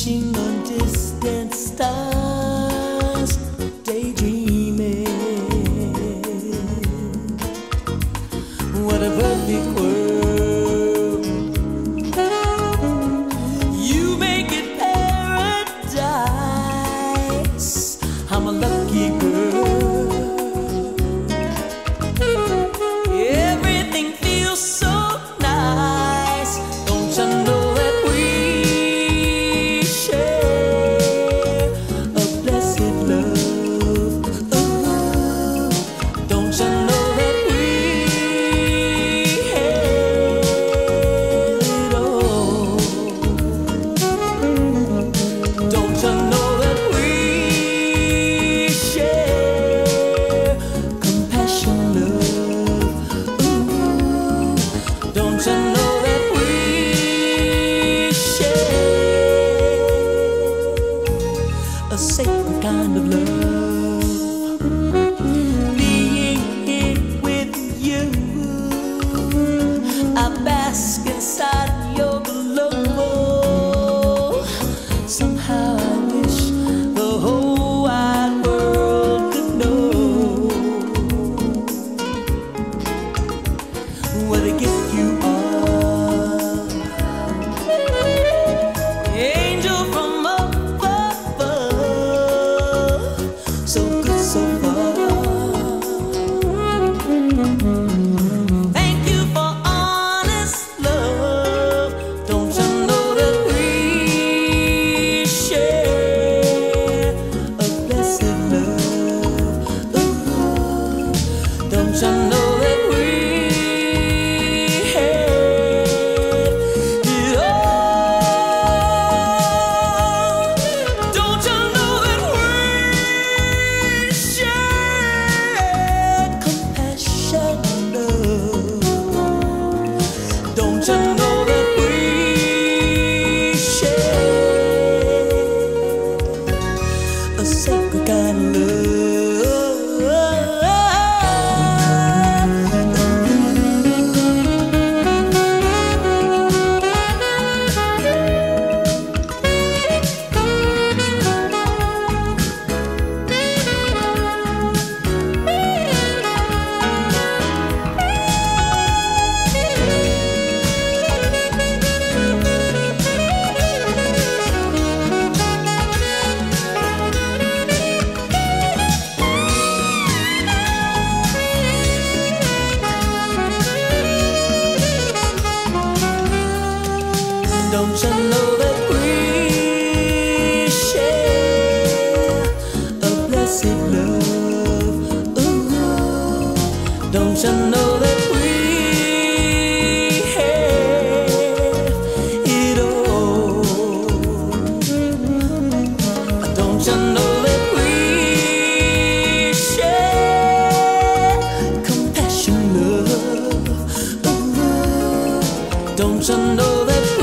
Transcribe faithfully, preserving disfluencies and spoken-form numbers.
Wishing on distant stars, daydreaming. What a perfect world. You make it paradise. I'm a lucky girl. Everything feels so nice. Don't you know that we share a blessed love? Ooh, don't you know that we have it all? Don't you know that we share compassion, love? Ooh, don't you know that we share a sacred kind of love? Being here with you, I bask inside your glow. Somehow I wish the whole wide world could know what a gift you are. Angel from above, so good so far. Thank you for honest love. Don't you know that we share a blessed love? Ooh, don't you know that we have it all? Don't you know that we share compassion, love? Don't you know that we share a sacred kind of love? Don't you know that we share a blessed love? Ooh, don't you know that we have it all? Don't you know that we share compassion, love? Ooh, don't you know that